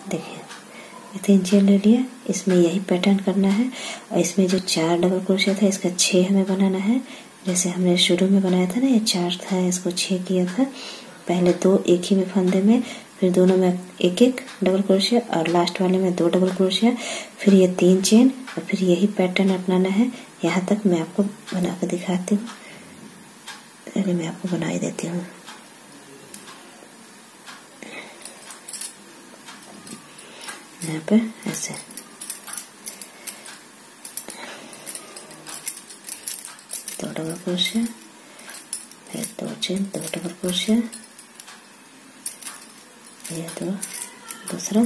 देखिए 3 चेन ले लिया, इसमें यही पैटर्न करना है। और इसमें जो 4 डबल क्रोशिया था इसका 6 हमें बनाना है। जैसे हमने शुरू में बनाया था ना, ये 4 था, इसको 6 किया था। पहले 2 एक ही में फंदे में, फिर दोनों में एक एक डबल क्रोशिया और लास्ट वाले में 2 डबल क्रोशिया, फिर ये 3 चेन और फिर यही पैटर्न अपनाना है। यहाँ तक मैं आपको बना कर दिखाती हूँ। चलिए मैं आपको बना ही देती हूँ। यहाँ पे ऐसे 2 डबल क्रोशिया, फिर 2 चेन, 2 डबल क्रोशिया, ये 2 दूसरा,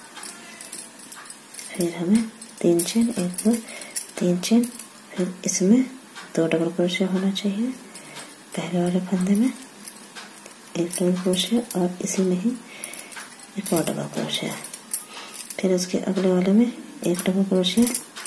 फिर हमें 3 चेन, 1 2 3 चेन, फिर इसमें 2 डबल क्रोशिया होना चाहिए। पहले वाले फंदे में 1 डबल क्रोशिया और इसी में ही एक और डबल क्रोशिया, फिर उसके अगले वाले में 1 डबल क्रोशिया,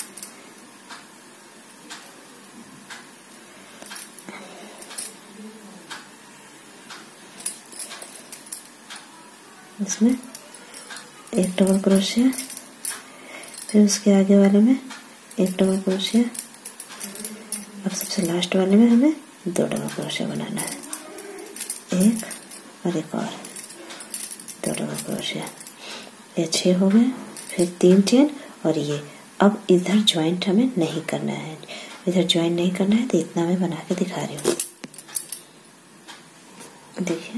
इसमें 1 डबल क्रोशिया, फिर उसके आगे वाले में 1 डबल क्रोशिया और सबसे लास्ट वाले में हमें 2 डबल क्रोशिया बनाना है। एक और एक और 2 डबल क्रोशिया, ये 6 हो गए। फिर 3 चेन और ये अब इधर ज्वाइंट हमें नहीं करना है, इधर ज्वाइंट नहीं करना है, तो इतना मैं बना के दिखा रही हूँ। देखिए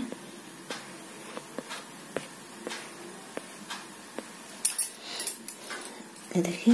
ये देखिए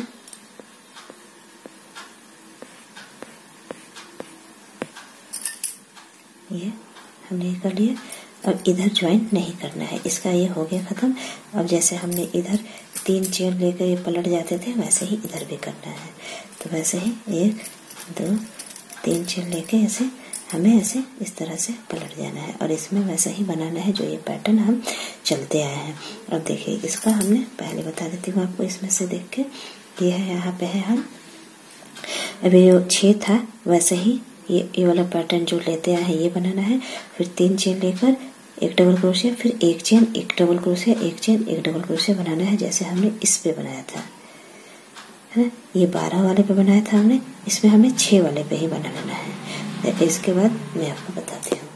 ये हमने ये कर लिया। अब इधर ज्वाइंट नहीं करना है, इसका ये हो गया खत्म। अब जैसे हमने इधर 3 चेन लेकर ये पलट जाते थे, वैसे ही इधर भी करना है। तो वैसे ही 1 2 3 चेन लेके ऐसे हमें ऐसे इस तरह से पलट जाना है और इसमें वैसा ही बनाना है जो ये पैटर्न हम चलते आए हैं। अब देखिए इसका हमने पहले बता देती हूँ आपको, इसमें से देख के ये है, यहाँ पे है हम। अभी जो 6 था वैसे ही ये वाला पैटर्न जो लेते आए हैं ये बनाना है। फिर 3 चेन लेकर 1 डबल क्रोशिया, फिर 1 chain 1 double crochet, 1 chain 1 double crochet बनाना है, जैसे हमने इस पे बनाया था, है ना। ये 12 वाले पे बनाया था हमने, इसमें हमें 6 वाले पे ही बनाना है। इसके बाद मैं आपको बताती हूँ।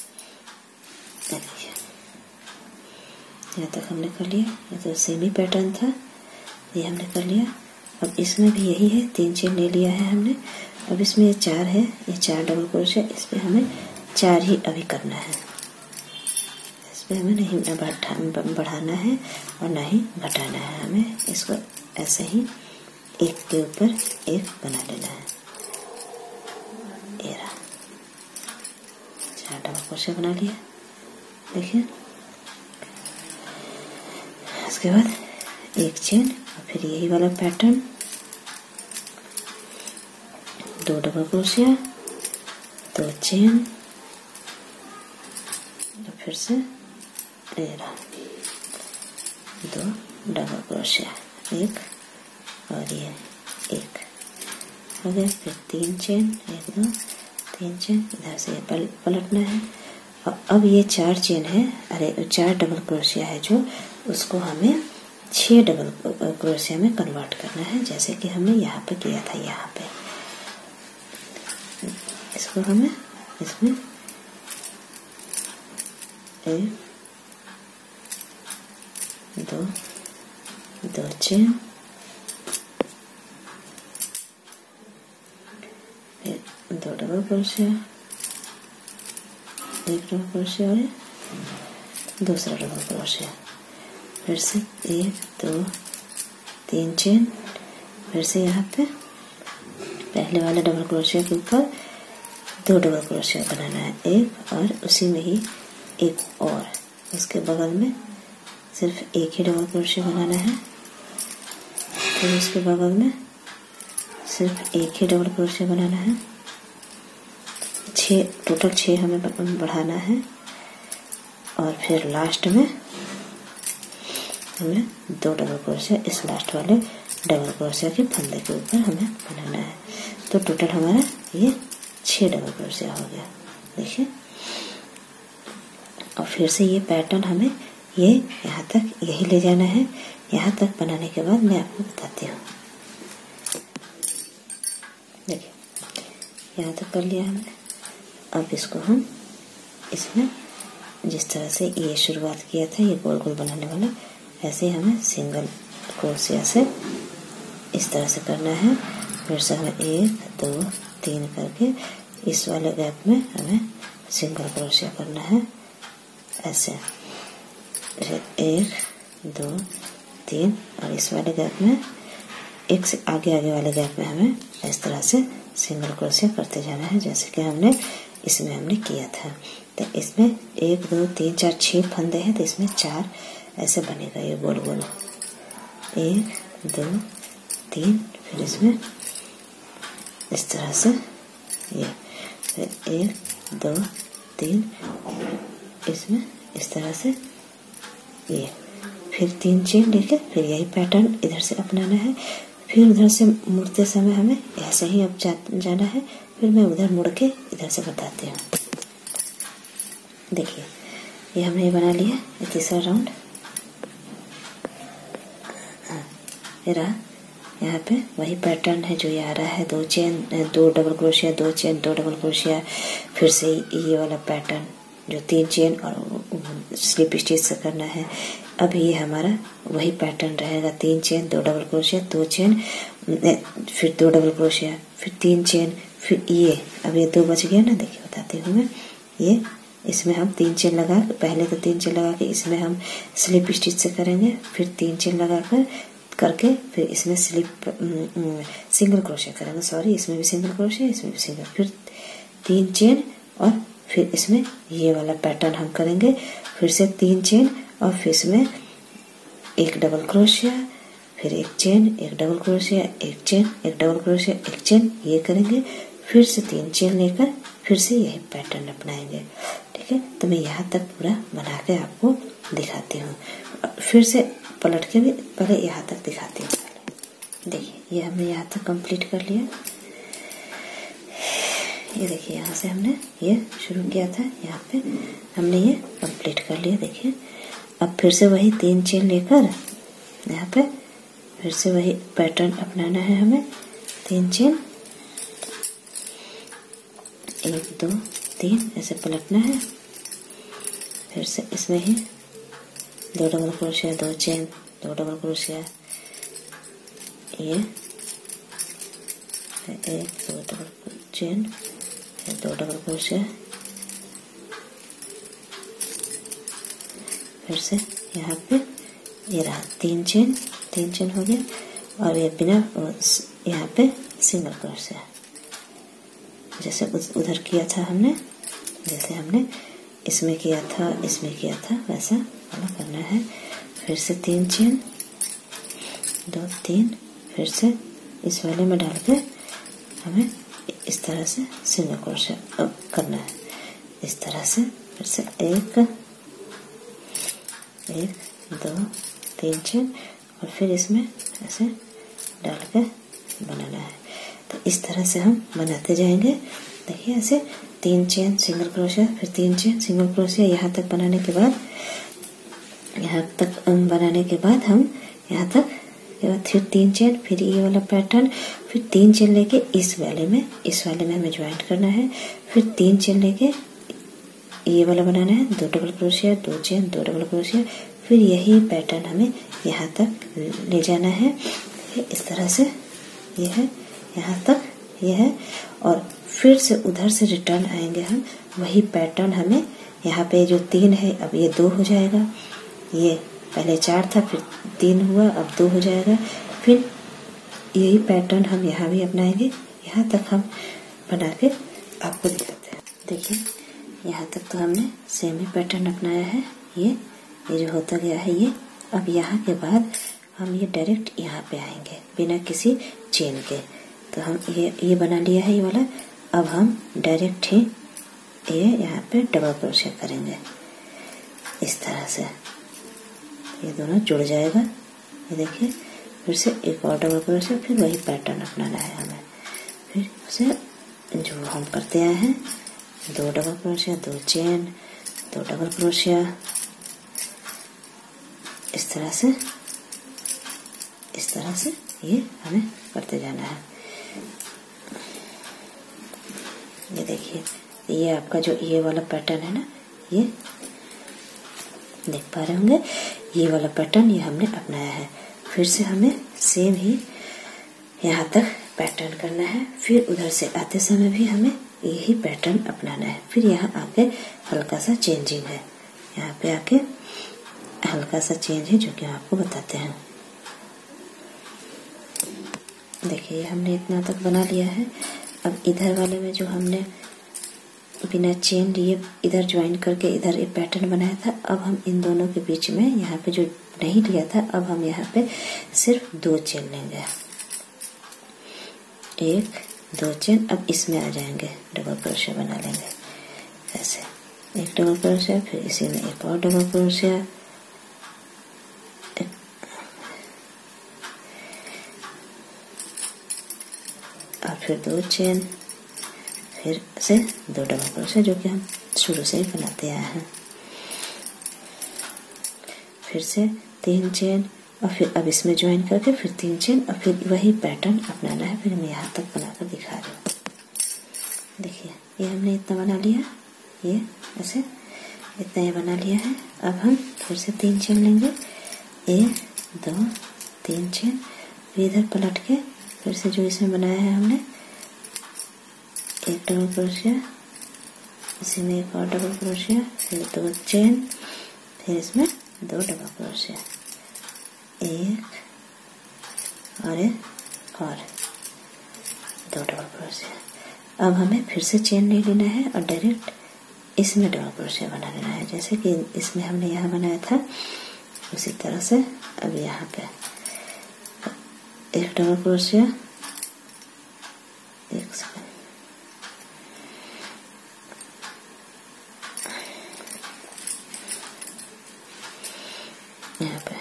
यहाँ तक हमने कर लिया, ये तो सेमी पैटर्न था, ये हमने कर लिया। अब इसमें भी यही है, 3 चेन ले लिया है हमने। अब इसमें ये 4 है, ये 4 डबल क्रोशिया, इस पे हमें 4 ही अभी करना है। इस पे हमें नहीं बढ़ाना है और ना ही घटाना है, हमें इसको ऐसे ही एक के ऊपर एक बना लेना है। ये रहा, 4 डबल क्रोशिया बना लिया। देखिए उसके बाद 1 चेन और फिर यही वाला पैटर्न, 2 डबल क्रोशिया, 2 चेन और फिर से 2 डबल क्रोशिया, 1 और ये 1 हो गया। फिर 3 चेन, 1 2 3 चेन, इधर से पलटना है। और अब ये 4 चेन है, अरे 4 डबल क्रोशिया है जो, उसको हमें 6 डबल क्रोशिया में कन्वर्ट करना है, जैसे कि हमने यहाँ पे किया था। यहाँ पे इसको हमें इसमें 1 2 चेन, फिर 2 डबल क्रोशिया, 1 डबल क्रोशिया और दूसरा डबल क्रोशिया, फिर से 1 2 3 चेन, फिर से यहाँ पे पहले वाले डबल क्रोशिया के ऊपर 2 डबल क्रोशिया बनाना है, 1 और उसी में ही 1 और, उसके बगल में सिर्फ 1 ही डबल क्रोशिया बनाना है। फिर उसके बगल में सिर्फ 1 ही डबल क्रोशिया बनाना है। 6 टोटल 6 हमें बढ़ाना है और फिर लास्ट में हमें 2 डबल क्रोशिया इस लास्ट वाले डबल क्रोशिया के फंदे के ऊपर हमें बनाना है। तो टोटल हमारा ये 6 डबल क्रोशिया हो गया। देखिए और फिर से ये पैटर्न हमें ये यहाँ तक यही ले जाना है। यहाँ तक बनाने के बाद मैं आपको बताती हूँ। देखिए यहाँ तक कर लिया हमने। अब इसको हम इसमें जिस तरह से ये शुरुआत किया था, ये गोल गोल बनाने वाला, ऐसे हमें सिंगल क्रोशिया से इस तरह से करना है। फिर से हमें 1 2 3 करके इस वाले गैप में हमें सिंगल क्रोशिया करना है। ऐसे 1 2 3 और इस वाले गैप में एक से आगे वाले गैप में हमें इस तरह से सिंगल क्रोशिया करते जाना है, जैसे कि हमने किया था। तो इसमें 1 2 3 4 6 फंदे हैं, तो इसमें 4 ऐसे बनेगा ये गोल गोल। 1 2 3, फिर इसमें इस तरह से ये, फिर 1 2 3 इसमें इस तरह से ये, फिर 3 चेन लेके फिर यही पैटर्न इधर से अपनाना है। फिर उधर से मुड़ते समय हमें ऐसे ही अब जाना है। फिर मैं उधर मुड़ के इधर से बताती हूँ। देखिए ये हमने बना लिया, ये तीसरा राउंड। ये रहा, यहाँ पे वही पैटर्न है जो ये आ रहा है। 2 chain 2 double crochet, 2 chain 2 double crochet, फिर से ये वाला पैटर्न जो 3 चेन और स्लिप स्टिच से करना है। अब ये हमारा वही पैटर्न रहेगा। 3 चेन 2 डबल क्रोशिया, 2 चेन फिर 2 डबल क्रोशिया, फिर 3 चेन, फिर ये अब ये 2 बच गया ना। देखिए बताती हूँ मैं। ये इसमें हम 3 चेन लगा, पहले तो 3 चेन लगा के इसमें हम स्लिप स्टिच से करेंगे, फिर 3 चेन लगा करके फिर इसमें सिंगल क्रोशिया करेंगे। सॉरी, इसमें भी सिंगल क्रोशिया, इसमें भी सिंगल, फिर 3 चेन और फिर इसमें ये वाला पैटर्न हम करेंगे। फिर से 3 चेन और फिर इसमें 1 डबल क्रोशिया, फिर 1 chain 1 double crochet, 1 chain 1 double crochet, 1 chain, ये करेंगे। फिर से 3 चेन लेकर फिर से यही पैटर्न अपनाएंगे। ठीक है, तो मैं यहाँ तक पूरा बना के आपको दिखाती हूँ। फिर से पलट के भी पहले यहाँ तक दिखाती हूँ। देखिए ये हमने यहाँ तक कंप्लीट कर लिया। ये देखिए यहाँ से हमने ये शुरू किया था, यहाँ पे हमने ये कंप्लीट कर लिया। देखिए अब फिर से वही 3 चेन लेकर यहाँ पे फिर से वही पैटर्न अपनाना है हमें। 3 चेन 1 2 3 ऐसे पलटना है। फिर से इसमें ही 2 double crochet, 2 chain 2 double crochet, ये 1 2 डबल चेन, 2 डबल क्रोशिया, फिर से यहाँ पे ये रहा 3 चेन हो गया। और ये बिना यहाँ पे सिंगल क्रोशिया, जैसे उधर किया था हमने, जैसे हमने इसमें किया था वैसा वाला करना है। फिर से 3 चेन 2 3, फिर से इस वाले में डाल के हमें इस तरह से सिंगल क्रोशिया करना है। इस तरह से फिर से 1 2 3 चेन और फिर इसमें ऐसे डाल के बनाना है। तो इस तरह से हम बनाते जाएंगे। देखिए ऐसे 3 चेन सिंगल क्रोशिया, फिर 3 चेन सिंगल क्रोशिया, यहाँ तक बनाने के बाद हम यहाँ तक फिर 3 चेन, फिर ये वाला पैटर्न, फिर 3 चेन लेके इस वाले में हमें ज्वाइंट करना है। फिर 3 चेन लेके ये वाला बनाना है, 2 double crochet, 2 chain 2 double crochet, फिर यही पैटर्न हमें यहाँ तक ले जाना है। इस तरह से ये है, यहाँ तक ये है। और फिर से उधर से रिटर्न आएंगे हम, वही पैटर्न हमें यहाँ पे जो 3 है अब ये 2 हो जाएगा। ये पहले 4 था, फिर 3 हुआ, अब 2 हो जाएगा। फिर यही पैटर्न हम यहाँ भी अपनाएंगे। यहाँ तक हम बना के आपको दिखाते हैं। देखिए यहाँ तक तो हमने सेम ही पैटर्न अपनाया है। ये जो होता गया है ये। अब यहाँ के बाद हम ये डायरेक्ट यहाँ पे आएंगे बिना किसी चेन के। तो हम ये बना लिया है ये वाला। अब हम डायरेक्ट ही ये यहाँ पे डबल क्रोशिया करेंगे इस तरह से, ये दोनों जुड़ जाएगा। ये देखिए फिर से एक और डबल क्रोशिया, फिर वही पैटर्न अपनाना है हमें। फिर उसे जो हम करते आए हैं 2 double crochet, 2 chain 2 double crochet, इस तरह से ये हमें करते जाना है। ये देखिए, ये आपका जो ये वाला पैटर्न है ना, ये देख पा रहे होंगे, ये वाला पैटर्न ये हमने अपनाया है। फिर से हमें सेम ही यहाँ तक पैटर्न करना है। फिर उधर से आते समय भी हमें यही पैटर्न अपनाना है। फिर यहाँ आके हल्का सा चेंजिंग है, यहाँ पे आके हल्का सा चेंज है जो कि हम आपको बताते हैं। देखिए हमने इतना तक बना लिया है। अब इधर वाले में जो हमने बिना चेन लिए इधर ज्वाइन करके इधर एक पैटर्न बनाया था, अब हम इन दोनों के बीच में यहाँ पे जो नहीं लिया था, अब हम यहाँ पे सिर्फ 2 चेन लेंगे, 1 2 चेन। अब इसमें आ जाएंगे, डबल क्रोशिया बना लेंगे ऐसे, एक डबल क्रोशिया, फिर इसी में एक और डबल क्रोशिया, और फिर 2 चेन, फिर से 2 डबल क्रोशिया जो कि हम शुरू से ही बनाते आए हैं, फिर से 3 चेन, और फिर अब इसमें ज्वाइन करके फिर 3 चेन, और फिर वही पैटर्न अपनाना है। फिर मैं यहाँ तक बनाकर दिखा रही हूँ। देखिए ये हमने इतना बना लिया, ये ऐसे इतना ये बना लिया है। अब हम फिर से 3 चेन लेंगे, 1 2 3 चेन, फिर इधर पलट के फिर से जो इसमें बनाया है हमने एक डबल क्रोशिया, इसी में एक और डबल क्रोशिया, फिर 2 चेन, फिर इसमें 2 डबल क्रोशिया, एक और 2 डबल क्रोशिया। अब हमें फिर से चेन नहीं लेना है और डायरेक्ट इसमें डबल क्रोशिया बना लेना है, जैसे कि इसमें हमने यहाँ बनाया था उसी तरह से। अब यहाँ पे एक डबल क्रोशिया, एक सेकंड, यहाँ पे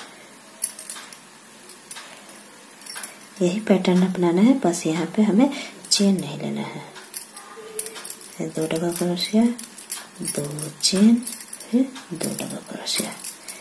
यही पैटर्न अपनाना है, बस यहाँ पे हमें चेन नहीं लेना है। 2 डबल क्रोशिया, 2 चेन, फिर 2 डबल क्रोशिया,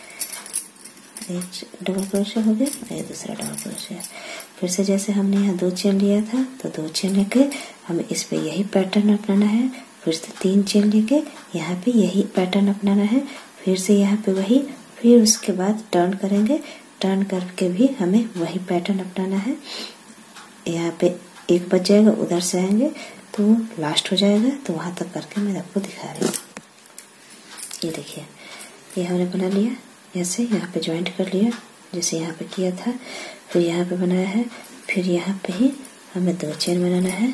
एक डबल क्रोशिया हो गया, ये दूसरा डबल क्रोशिया। फिर से जैसे हमने यहाँ 2 चेन लिया था तो 2 चेन लेके हमें इस पे यही पैटर्न अपनाना है। फिर से 3 चेन लेके यहाँ पे यही पैटर्न अपनाना है, फिर से यहाँ पे वही, फिर उसके बाद टर्न करेंगे, टर्न करके भी हमें वही पैटर्न अपनाना है। यहाँ पे एक बच जाएगा, उधर से आएंगे तो लास्ट हो जाएगा, तो वहां तक करके मैं आपको दिखा रही हूँ। ये देखिए ये हमने बना लिया, ऐसे यहाँ पे ज्वाइंट कर लिया जैसे यहाँ पे किया था, फिर यहाँ पे बनाया है, फिर यहाँ पे ही हमें 2 चेन बनाना है।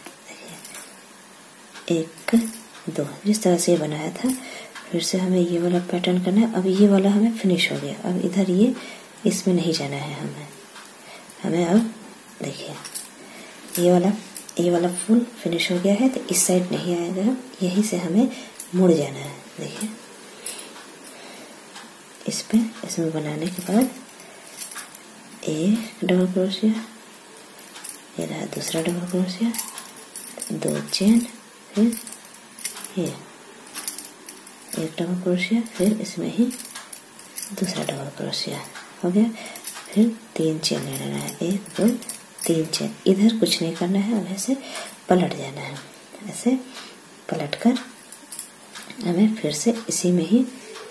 देखिए 1 2 जिस तरह से बनाया था, फिर से हमें ये वाला पैटर्न करना है। अब ये वाला हमें फिनिश हो गया, अब इधर ये इसमें नहीं जाना है हमें अब देखिए ये वाला फुल फिनिश हो गया है, तो इस साइड नहीं आएगा, यहीं से हमें मुड़ जाना है। देखिए इसमें बनाने के बाद एक डबल क्रोशिया, ये रहा दूसरा डबल क्रोशिया, 2 चेन, फिर ये एक डबल क्रोशिया, फिर इसमें ही दूसरा डबल क्रोशिया हो गया, फिर 3 चेन ले लेना है, 1 2 3 चेन। इधर कुछ नहीं करना है, अब ऐसे पलट जाना है, ऐसे पलट कर हमें फिर से इसी में ही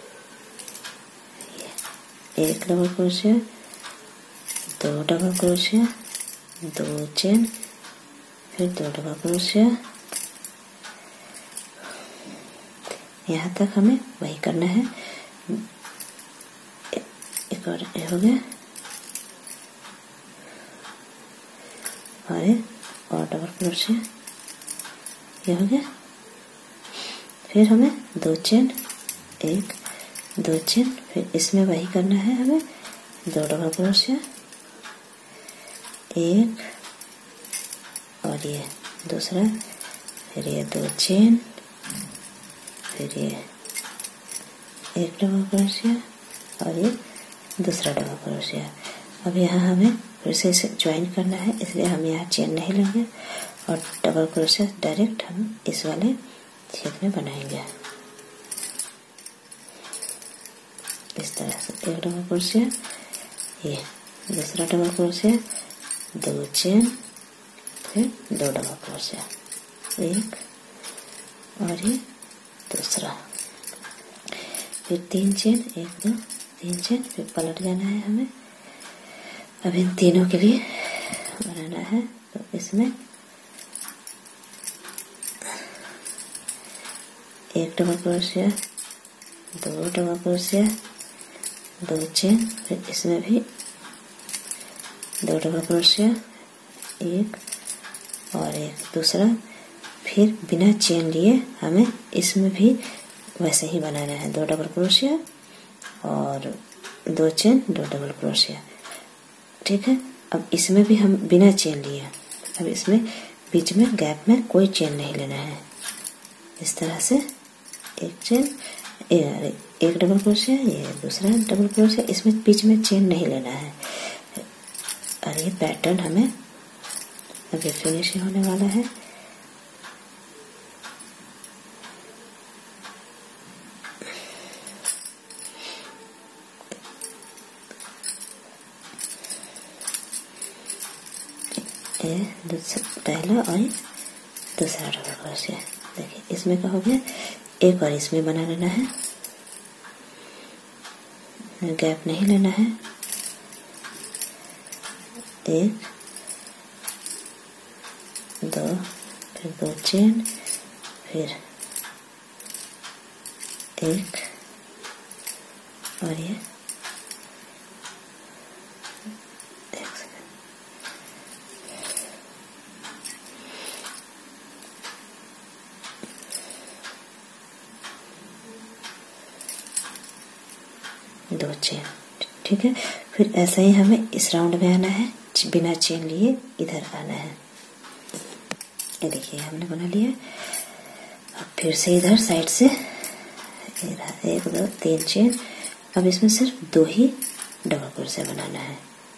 एक double crochet, 2 double crochet, 2 chain, फिर 2 डबल क्रोशिया, यहाँ तक हमें वही करना है। एक और हो गया, और डबल क्रोशिया, ये हो गया। फिर हमें 2 चेन, 1 2 चेन, फिर इसमें वही करना है हमें, 2 डबल क्रोशिया, 1 और ये दूसरा, फिर ये 2 चेन, फिर ये एक डबल क्रोशिया और ये दूसरा डबल क्रोशिया। अब यहाँ हमें फिर से इसे ज्वाइन करना है, इसलिए हम यहाँ चेन नहीं लेंगे और डबल क्रोशिया डायरेक्ट हम इस वाले छेद में बनाएंगे। इस तरह से एक डबल क्रोशिया, ये दूसरा डबल क्रोशिया, 2 चेन, फिर 2 डबल क्रोशिया, एक और ये दूसरा, फिर 3 चेन, 1 2 3 चेन, फिर पलट जाना है हमें। अब इन तीनों के लिए बनाना है, तो इसमें 1 double crochet, 2 double crochet, 2 chain, फिर इसमें भी 2 डबल क्रोशिया, एक और एक दूसरा, फिर बिना चेन लिए हमें इसमें भी वैसे ही बनाना है, 2 डबल क्रोशिया और 2 चेन, 2 डबल क्रोशिया, ठीक है। अब इसमें भी हम बिना चेन लिए, अब इसमें बीच में गैप में कोई चेन नहीं लेना है, इस तरह से 1 चेन, एक डबल क्रोशिया, ये दूसरा डबल क्रोशिया, इसमें बीच में चेन नहीं लेना है। और ये पैटर्न हमें अभी फिनिश होने वाला है। पहला और दूसरा डबल क्रोशिया, देखिए इसमें क्या हो गया, एक और इसमें बना लेना है, गैप नहीं लेना है, 1 2 फिर 2 चेन, फिर 1 और ये 2 चेन, ठीक है। फिर ऐसा ही हमें इस राउंड में आना है, बिना चेन लिए इधर आना है। ये देखिए हमने बना लिया। अब फिर से इधर साइड से 1 2 3 चेन, अब इसमें सिर्फ 2 ही डबल क्रोशिया बनाना है,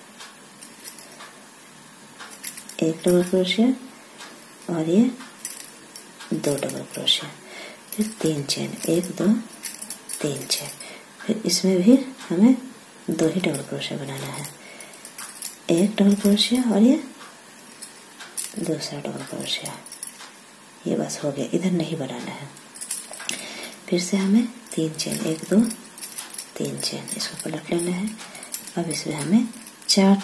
1 डबल क्रोशिया और ये 2 डबल क्रोशिया, फिर 3 चेन, 1 2 3 चेन, फिर इसमें भी हमें 2 ही डबल क्रोशिया बनाना है, 1 डबल क्रोशिया और ये दूसरा डबल क्रोशिया, ये बस हो गया, इधर नहीं बनाना है। फिर से हमें 3 चेन, 1 2 3 चेन, इसको पलट लेना है। अब इसमें हमें 4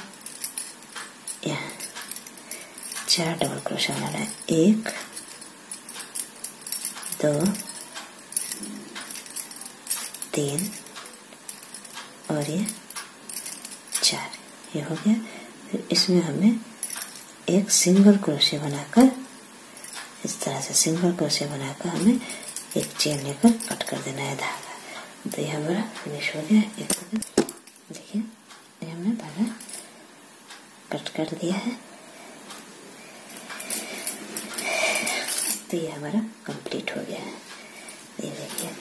डबल क्रोशिया बनाना है, 1 2 3 और ये 4, ये हो गया। फिर इसमें हमें एक सिंगल क्रोशिया बनाकर, इस तरह से सिंगल क्रोशिया बनाकर हमें एक चेन लेकर कट कर देना है धागा। तो ये हमारा फिनिश हो गया। एक सेकंड, देखिए ये हमने धागा कट कर दिया है। तो ये हमारा कंप्लीट हो गया है। ये देखिए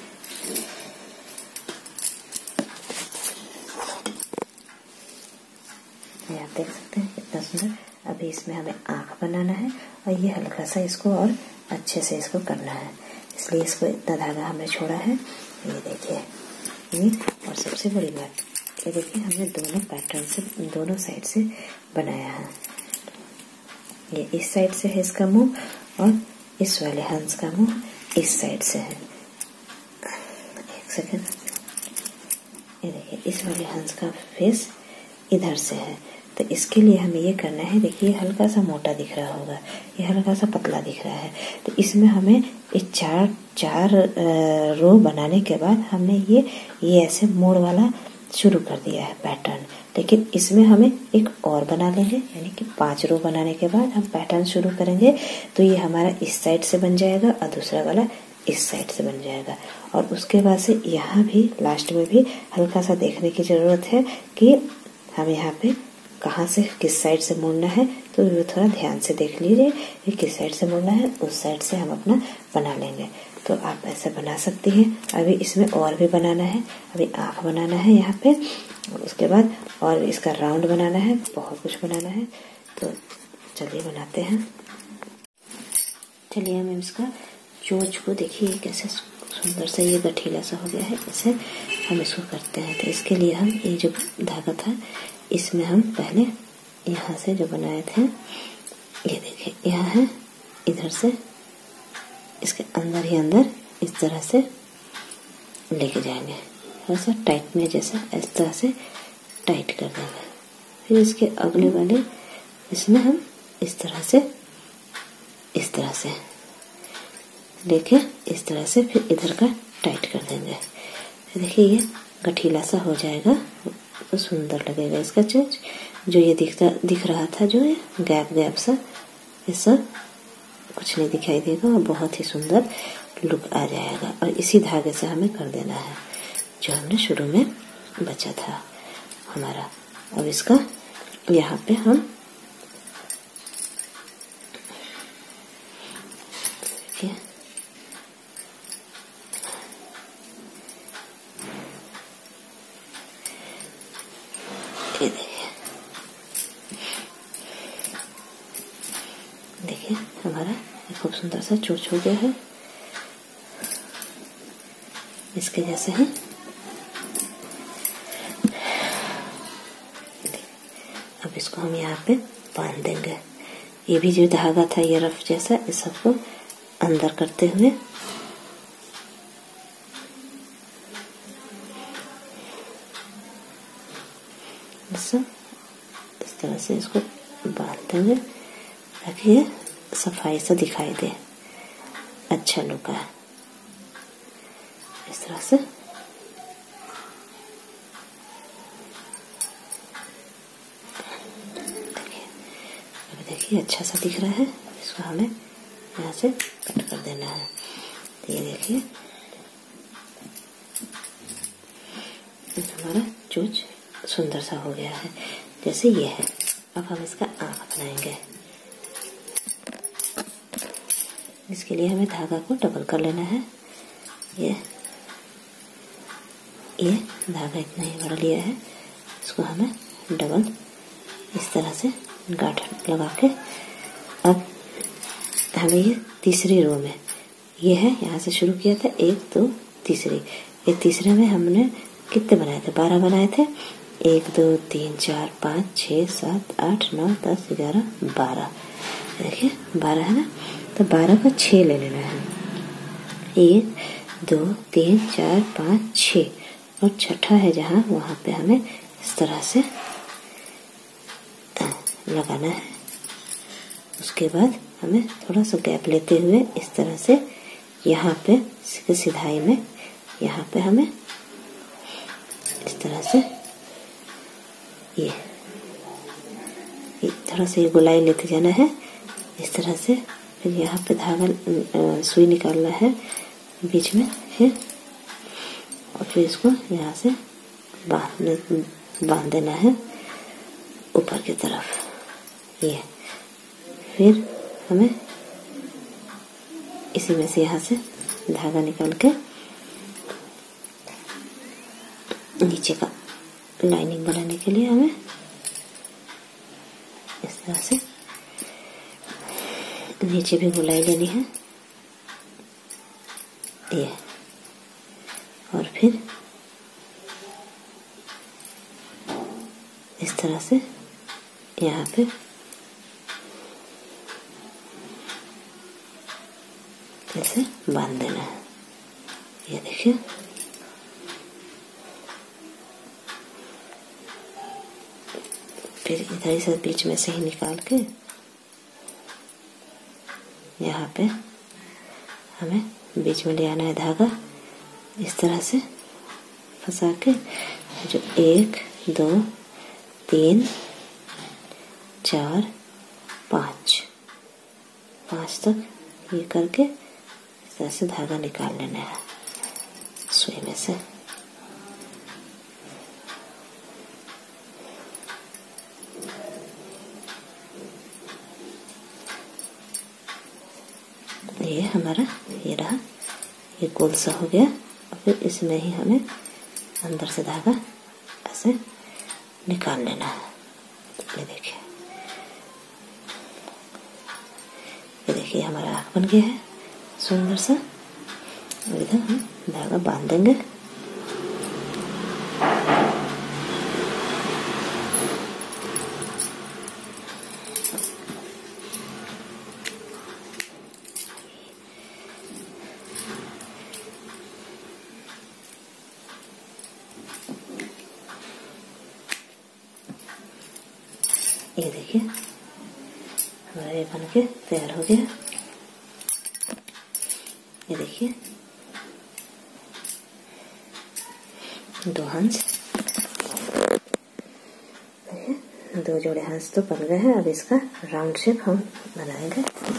ये आप देख सकते हैं कितना सुंदर। अभी इसमें हमें आँख बनाना है और ये हल्का सा इसको और अच्छे से इसको करना है, इसलिए इसको इतना धागा हमने छोड़ा है। ये देखिए ये, और सबसे बड़ी बात ये देखिए हमने दोनों पैटर्न से, दोनों साइड से बनाया है। ये इस साइड से है इसका मुंह और इस वाले हंस का मुंह इस साइड से है। एक सेकंड, ये देखिए इस वाले हंस का फेस इधर से है, तो इसके लिए हमें ये करना है। देखिए हल्का सा मोटा दिख रहा होगा, ये हल्का सा पतला दिख रहा है, तो इसमें हमें इस चार रो बनाने के बाद हमने ये ऐसे मोड़ वाला शुरू कर दिया है पैटर्न। लेकिन इसमें हमें एक और बना लेंगे, यानी कि 5 रो बनाने के बाद हम पैटर्न शुरू करेंगे। तो ये हमारा इस साइड से बन जाएगा और दूसरा वाला इस साइड से बन जाएगा। और उसके बाद से यहाँ भी लास्ट में भी हल्का सा देखने की जरूरत है कि हम यहाँ पे कहाँ से किस साइड से मुड़ना है, तो ये थोड़ा ध्यान से देख लीजिए कि किस साइड से मुड़ना है, उस साइड से हम अपना बना लेंगे। तो आप ऐसे बना सकती हैं। अभी इसमें और भी बनाना है, अभी आँख बनाना है यहाँ पे, और उसके बाद और इसका राउंड बनाना है, बहुत कुछ बनाना है। तो चलिए बनाते हैं। चलिए हम इसका चोंच को देखिए कैसे सुंदर सा ये गठीला सा हो गया है, इसे हम इसको करते हैं। तो इसके लिए हम ये जो धागा था इसमें हम पहले यहाँ से जो बनाए थे, ये देखिए यहाँ है, इधर से इसके अंदर ही अंदर इस तरह से लेके जाएंगे, थोड़ा सा टाइट में जैसा इस तरह से टाइट कर देंगे। फिर इसके अगले वाले इसमें हम इस तरह से लेके इस तरह से फिर इधर का टाइट कर देंगे। फिर देखिए ये गठीला सा हो जाएगा, तो सुंदर लगेगा इसका चोच। जो ये दिख रहा था जो ये गैप सा, ये सब कुछ नहीं दिखाई देगा और बहुत ही सुंदर लुक आ जाएगा। और इसी धागे से हमें कर देना है जो हमने शुरू में बचा था हमारा। अब इसका यहाँ पे हम देखिए देखिए हमारा खूब सुंदर सा चोच हो गया है, इसके जैसे है। अब इसको हम यहाँ पे बांध देंगे। ये भी जो धागा था ये रफ जैसा, इस सबको अंदर करते हुए इस तरह से इसको बांध देंगे ताकि ये सफाई से दिखाई दे, अच्छा लुक है। इस तरह से देखिए अच्छा सा दिख रहा है। इसको हमें यहाँ से कट कर देना है। तो ये देखिए हमारा चोच सुंदर सा हो गया है जैसे ये है। अब हम इसका आँख बनाएंगे। इसके लिए हमें धागा को डबल कर लेना है। ये धागा इतना ही बड़ा लिया है, इसको हमें डबल इस तरह से गांठ लगा के, अब हमें ये तीसरी रो में, ये है यहाँ से शुरू किया था 1 2 तीसरी, ये तीसरे में हमने कितने बनाए थे, 12 बनाए थे। 1 2 3 4 5 6 7 8 9 10 11 12, देखिए 12 है ना, तो 12 का 6 ले लेना है। 1 2 3 4 5 6 और छठा है जहाँ, वहाँ पे हमें इस तरह से लगाना है। उसके बाद हमें थोड़ा सा गैप लेते हुए इस तरह से यहाँ पे सिधाई में, यहाँ पे हमें इस तरह से ये थोड़ा सा ये गोलाई लेते जाना है इस तरह से। फिर यहाँ पे धागा सुई निकालना है बीच में, फिर और फिर इसको यहाँ से बांध देना है ऊपर की तरफ। ये फिर हमें इसी में से यहाँ से धागा निकाल के नीचे का लाइनिंग बनाने के लिए हमें इस तरह से नीचे भी गोलाई लेनी है ये, और फिर इस तरह से यहाँ पे ऐसे बांध देना है। ये देखिए फिर इधर ही से बीच में से ही निकाल के यहाँ पे हमें बीच में ले आना है धागा, इस तरह से फंसा के, जो 1 2 3 4 5 तक ये करके इस तरह से धागा निकाल लेना है सुई में से। ये हमारा ये रहा, ये गोल सा हो गया। और फिर इसमें ही हमें अंदर से धागा ऐसे निकाल लेना है। ये देखिए, ये देखिए हमारा आँख बन गया है सुंदर सा। और इधर हम धागा बांध देंगे ये देखिए हमारा ये बन के तैयार हो गया। ये देखिए 2 हंस, 2 जोड़े हंस तो बन गए हैं। अब इसका राउंड शेप हम बनाएंगे।